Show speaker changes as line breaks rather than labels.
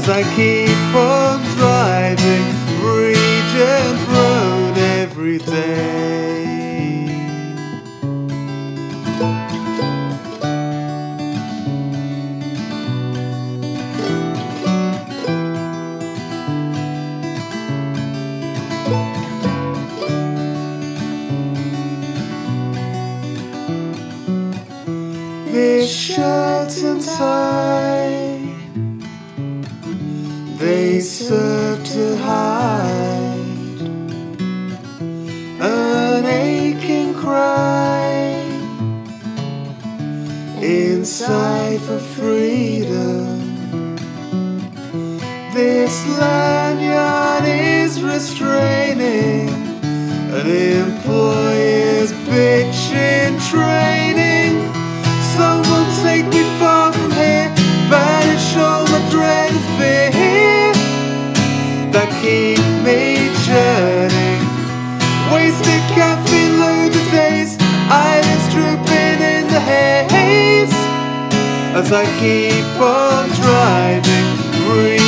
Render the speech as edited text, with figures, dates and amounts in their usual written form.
as I keep on driving Regent Road every day. This shirt and tie, they serve to hide an aching cry inside for freedom. This lanyard is restraining an employer's bitch in training. Someone take me far from here, banish all my dread and fear that keep me churning. Wasted caffeine loaded days, eyelids drooping in the haze, as I keep on driving.